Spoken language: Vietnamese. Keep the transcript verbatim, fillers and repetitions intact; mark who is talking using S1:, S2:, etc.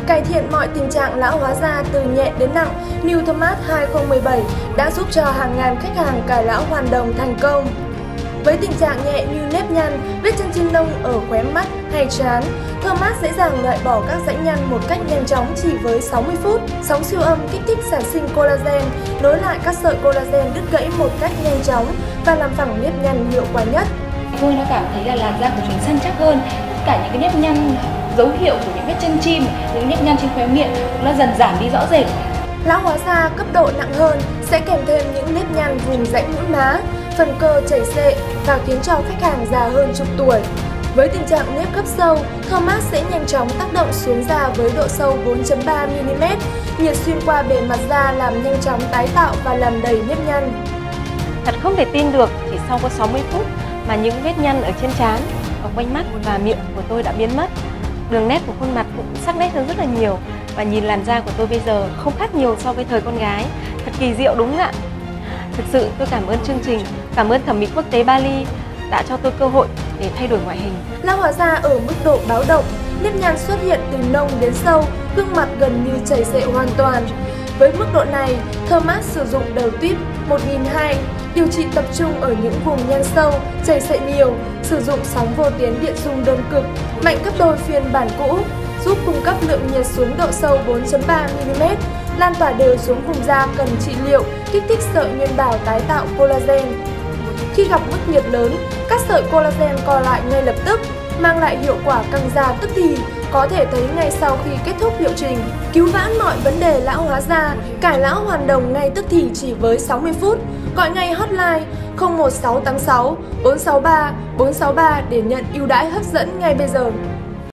S1: Cải thiện mọi tình trạng lão hóa da từ nhẹ đến nặng, New Thermate hai không một bảy đã giúp cho hàng ngàn khách hàng cải lão hoàn đồng thành công. Với tình trạng nhẹ như nếp nhăn, vết chân trên lông ở khóe mắt hay trán, Thermate dễ dàng loại bỏ các dãy nhăn một cách nhanh chóng chỉ với sáu mươi phút. Sóng siêu âm kích thích sản sinh collagen, nối lại các sợi collagen đứt gãy một cách nhanh chóng và làm phẳng nếp nhăn hiệu quả nhất.
S2: Tôi nó cảm thấy là làn da của mình săn chắc hơn, tất cả những cái nếp nhăn dấu hiệu của những vết chân chim, những nếp nhăn trên khóe miệng nó dần giảm đi rõ rệt.
S1: Lão hóa da cấp độ nặng hơn sẽ kèm thêm những nếp nhăn vùng rãnh mũi má, phần cơ chảy xệ và khiến cho khách hàng già hơn chục tuổi. Với tình trạng nếp cấp sâu, Thermate sẽ nhanh chóng tác động xuống da với độ sâu bốn phẩy ba mi li mét, nhiệt xuyên qua bề mặt da làm nhanh chóng tái tạo và làm đầy nếp nhăn.
S3: Thật không thể tin được, chỉ sau có sáu mươi phút mà những vết nhăn ở trên trán, ở quanh mắt và miệng của tôi đã biến mất. Đường nét của khuôn mặt cũng sắc nét hơn rất là nhiều và nhìn làn da của tôi bây giờ không khác nhiều so với thời con gái. Thật kỳ diệu đúng không ạ? Thực sự tôi cảm ơn chương trình, cảm ơn Thẩm mỹ quốc tế Bali đã cho tôi cơ hội để thay đổi ngoại hình.
S1: Lão hóa da ở mức độ báo động, nếp nhăn xuất hiện từ nông đến sâu, gương mặt gần như chảy xệ hoàn toàn. Với mức độ này, Thermate sử dụng đầu tuyếp một nghìn hai trăm, điều trị tập trung ở những vùng nhăn sâu, chảy xệ nhiều, sử dụng sóng vô tuyến điện xung đơn cực, mạnh gấp đôi phiên bản cũ, giúp cung cấp lượng nhiệt xuống độ sâu bốn phẩy ba mi li mét, lan tỏa đều xuống vùng da cần trị liệu, kích thích sợi nguyên bào tái tạo collagen. Khi gặp mức nhiệt lớn, các sợi collagen co lại ngay lập tức, mang lại hiệu quả căng da tức thì, có thể thấy ngay sau khi kết thúc liệu trình. Cứu vãn mọi vấn đề lão hóa da, cải lão hoàn đồng ngay tức thì chỉ với sáu mươi phút. Gọi ngay hotline không một sáu tám sáu bốn sáu ba bốn sáu ba để nhận ưu đãi hấp dẫn ngay bây giờ.